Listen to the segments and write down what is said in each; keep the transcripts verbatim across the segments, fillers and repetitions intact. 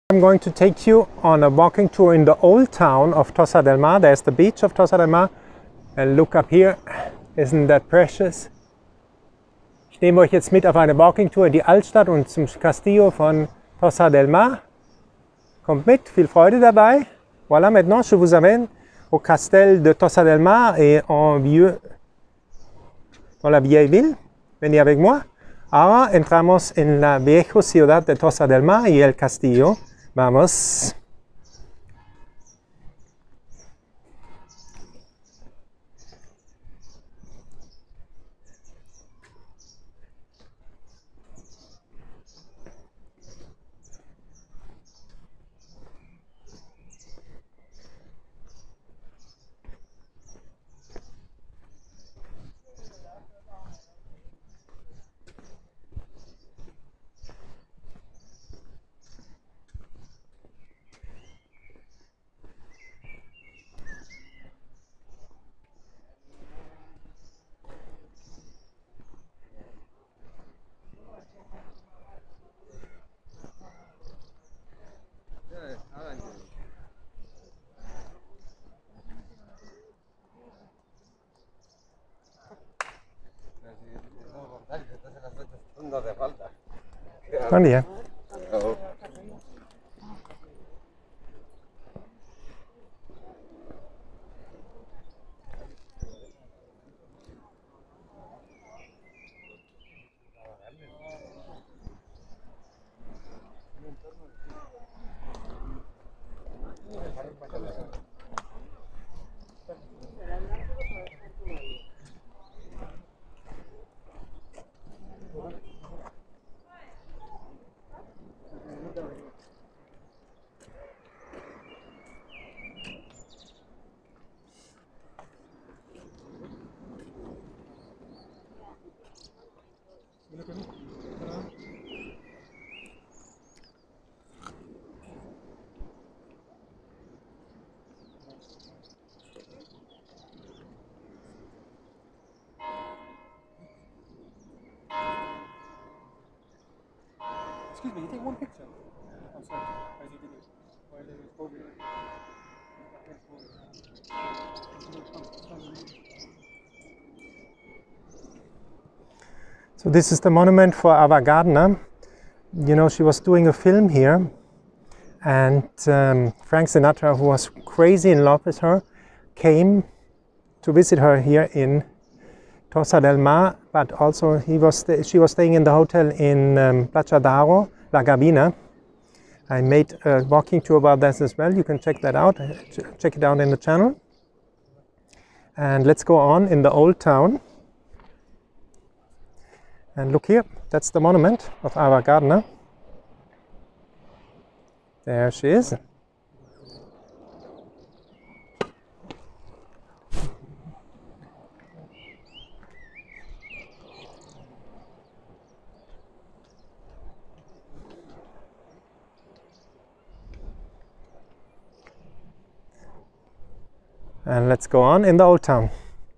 I'm going to take you on a walking tour in the old town of Tossa del Mar. There's the beach of Tossa del Mar. And look up here, isn't that precious? Ich nehme euch jetzt mit auf eine Walking Tour in die Altstadt und zum Castillo von Tossa del Mar. Kommt mit, viel Freude dabei. Voilà, maintenant je vous amène au Castel de Tossa del Mar et en vieux, dans la vieille ville. Venez avec moi. Ahora entramos en la vieja ciudad de Tossa del Mar y el castillo. Vamos. Buen día. Excuse me, you take one picture? I'm sorry, as you did it. While it was over. So this is the monument for Ava Gardner. You know, she was doing a film here, and um, Frank Sinatra, who was crazy in love with her, came to visit her here in Tossa del Mar, but also he was she was staying in the hotel in um, Plaza d'Aro, La Gabina. I made a walking tour about that as well. You can check that out. Check it out in the channel. And let's go on in the old town. And look here, that's the monument of Ava Gardner. There she is. And let's go on in the old town.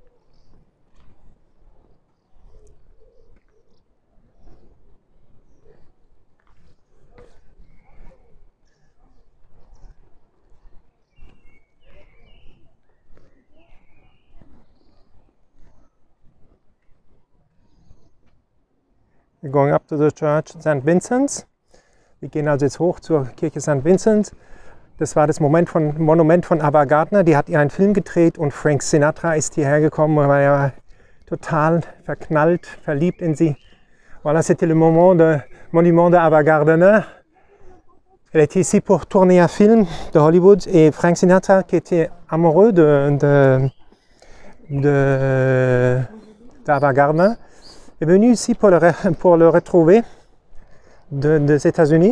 We're going up to the church Saint Vincent's. Wir gehen also jetzt hoch zur Kirche Saint Vincent. Das war das Moment von, Monument von Ava Gardner. Die hat ihr einen Film gedreht und Frank Sinatra ist hierher gekommen und war ja total verknallt, verliebt in sie. Voilà, c'était le moment de monument de Ava Gardner. Elle était ici pour tourner un film de Hollywood et Frank Sinatra, qui était amoureux de, de, de, d'Ava Gardner, est venu ici pour le, pour le retrouver de, des États-Unis.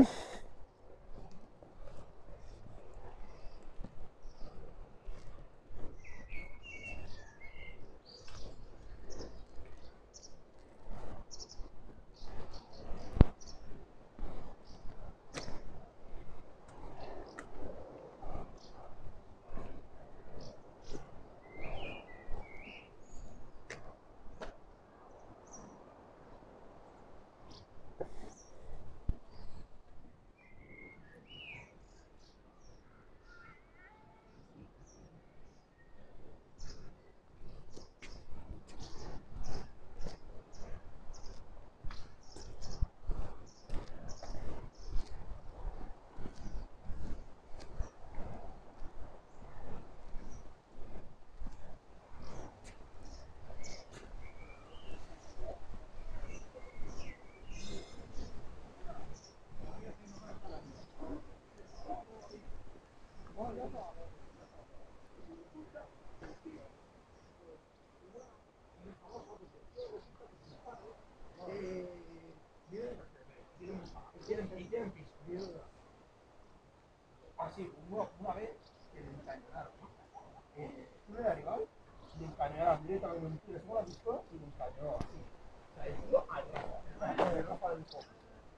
Sí, una, una vez que le encañonaron. Eh, uno era rival, le encañonaron directamente, le sacó la pistola y le encañonó así. O sea, el tío al Rafa, el Rafa del foco.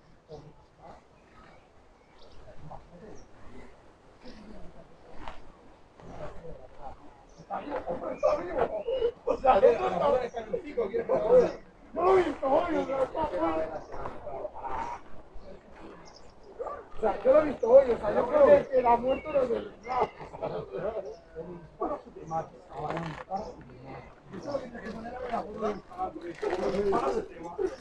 Está vivo, está vivo. O sea, no está el cañoncito, ¿quieres que lo vea? No lo he visto, hoy, o sea, está O sea, yo lo he visto hoy, o sea, yo creo que el ha muerto no es el Rafa. Un disparo se te mata, un disparo se te mata. Eso lo que tienes que poner a ver la foto del disparo, porque un disparo se te mata.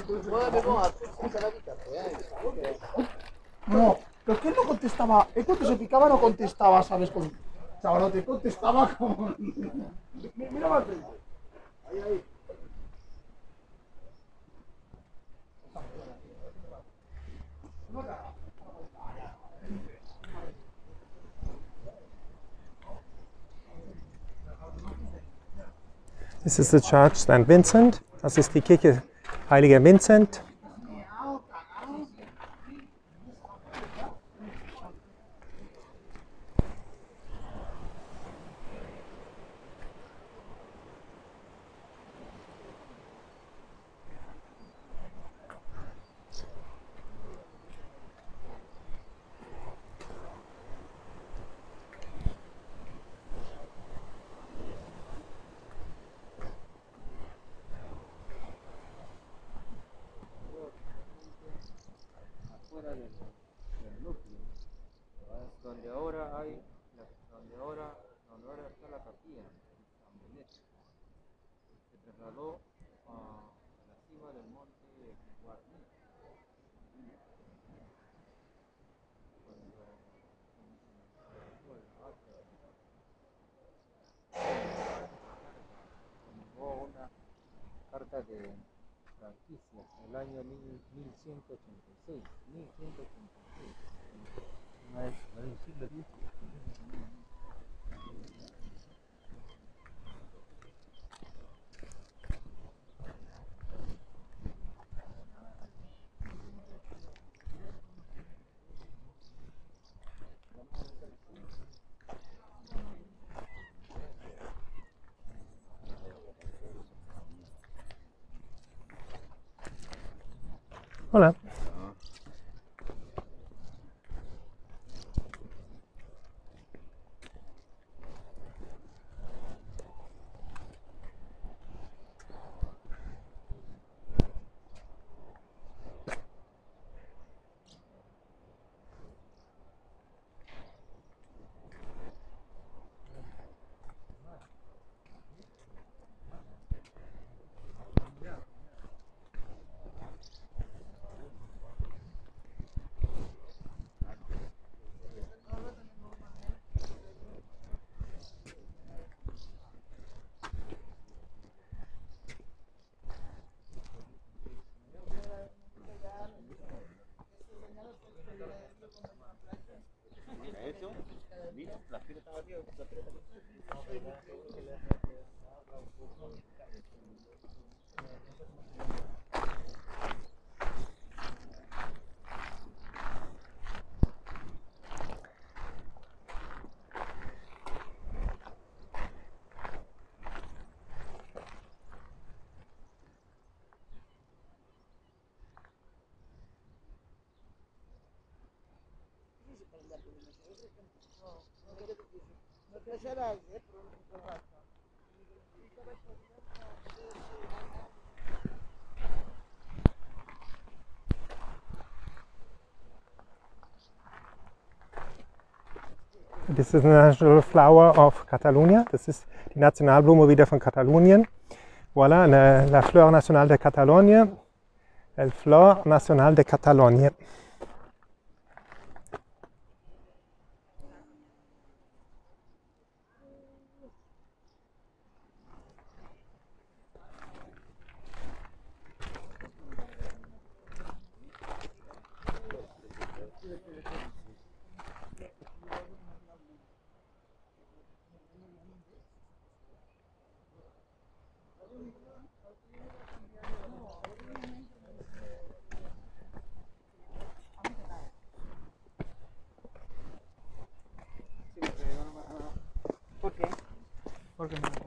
No, pero es que él no contestaba, él cuando se picaba no contestaba, ¿sabes? Con chavalote, contestaba como... Mira más frente. Ahí, ahí. This is the Church Saint Vincent. Das ist die Kirche Heiliger Vincent. Afuera del, del núcleo, es donde ahora hay, la, donde ahora, donde ahora está la capilla de San Benito. Se trasladó a, a la cima del monte Guarní. Hubo una carta de franquicia en el año mil ciento ochenta y seis. mil ciento ochenta y seis. No es, no es siglo diez. Hola. This is the national flower of Catalonia. Das ist die Nationalblume wieder von Katalonien. Voilà, la, la fleur nationale de Catalogne. El flor national de Catalogne. mejor que me lo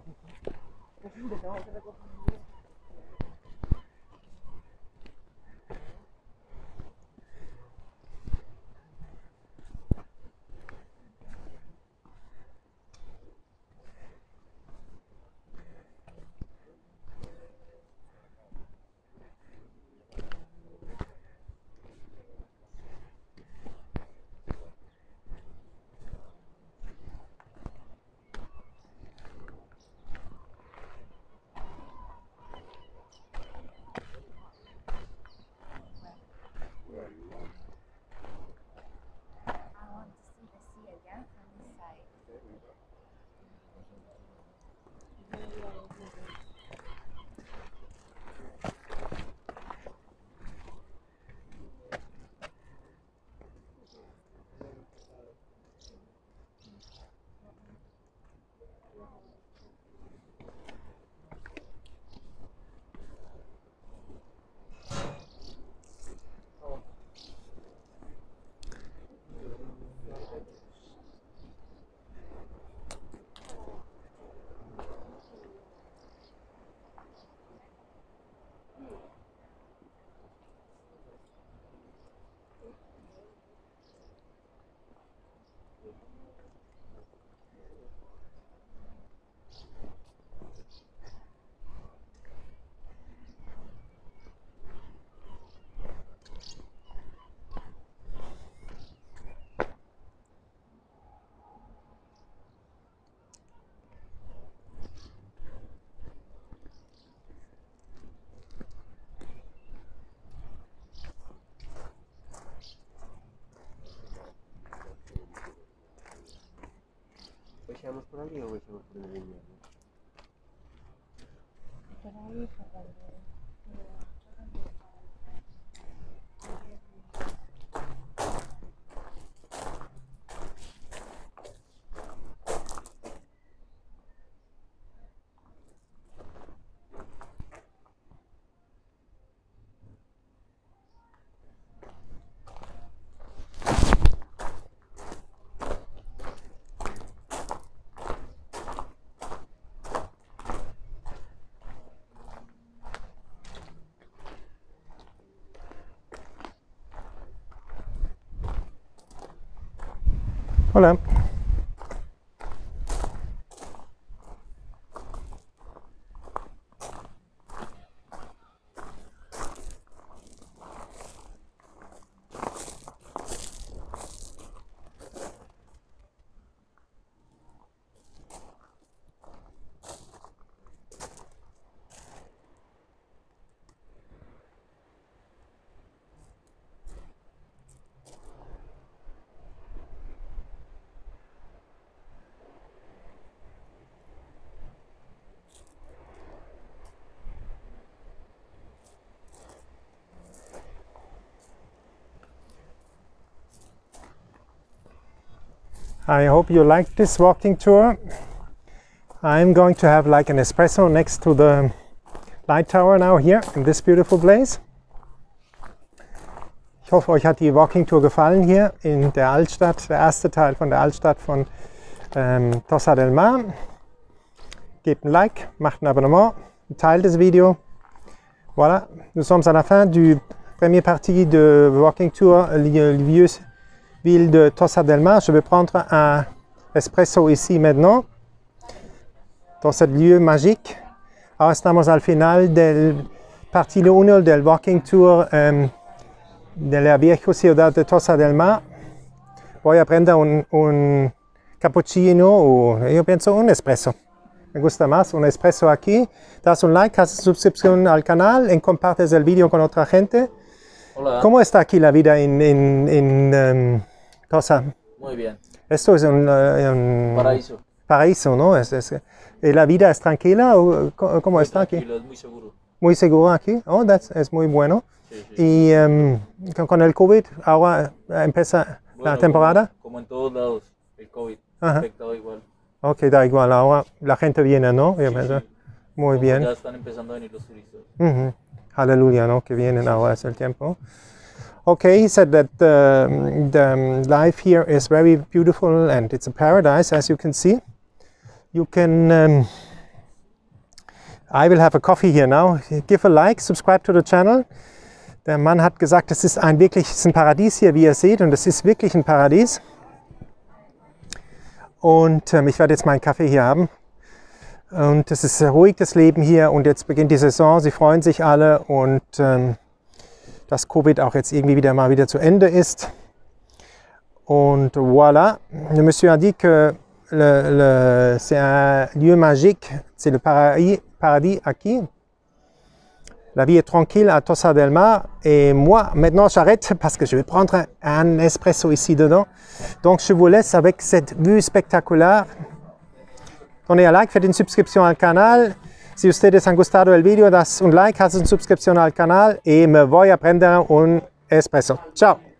¿Echamos por aquí o echamos por el invierno? Por ahí, por donde... Hola. I hope you liked this walking tour. I'm going to have like an espresso next to the light tower now here in this beautiful place. Ich hoffe, euch hat die Walking Tour gefallen hier in der Altstadt, der erste Teil von der Altstadt von ähm, Tossa del Mar. Gebt ein Like, macht un abonnement, teilt das Video. Voilà, nous sommes à la fin du première partie de Walking Tour, le vieux ville de Tossa del Mar. Je vais prendre un espresso ici maintenant, dans ce lieu magique. Ahora estamos al final del partido uno del Walking Tour um, de la vieja ciudad de Tossa del Mar. Voy a prender un, un cappuccino o yo pienso un espresso. Me gusta más un espresso aquí. Das un like, haces suscripción al canal y compartes el vídeo con otra gente. Hola. ¿Cómo está aquí la vida en, en, en um, Tossa? Muy bien. Esto es un, uh, un Paraíso. paraíso, ¿no? Es, es, ¿y la vida es tranquila o cómo Muy está aquí? tranquilo, es muy seguro. Muy seguro aquí. Oh, that's, es muy bueno. Sí, sí. Y um, con, con el COVID ahora empieza Bueno, la temporada. Como, como en todos lados, el COVID Ajá. ha afectado igual. Ok, da igual. Ahora la gente viene, ¿no? Yo Sí, pienso. sí. Muy Como bien. Ya están empezando a venir los turistas. Mhm. Aleluya, ¿no? Que vienen ahora es el tiempo. Okay, he said that the, the life here is very beautiful and it's a paradise, as you can see. You can, um, I will have a coffee here now. Give a like, subscribe to the channel. Der Mann hat gesagt, es ist ein wirklich es ist ein Paradies hier, wie ihr seht, und es ist wirklich ein Paradies. Und ähm, ich werde jetzt meinen Kaffee hier haben. Und es ist ruhig, das Leben hier, und jetzt beginnt die Saison, sie freuen sich alle, und ähm, dass Covid auch jetzt irgendwie wieder mal wieder zu Ende ist. Und voilà, le monsieur a dit que le, le, c'est un lieu magique, c'est le paradis, paradis acquis. La vie est tranquille à Tossa del Mar, et moi maintenant j'arrête parce que je vais prendre un, un espresso ici dedans. Donc je vous laisse avec cette vue spectaculaire. Donnez un like, faites une subscription al canal. Si ustedes han gustado el video, das un like, haz una suscripción al canal y me voy a prender un espresso. Ciao!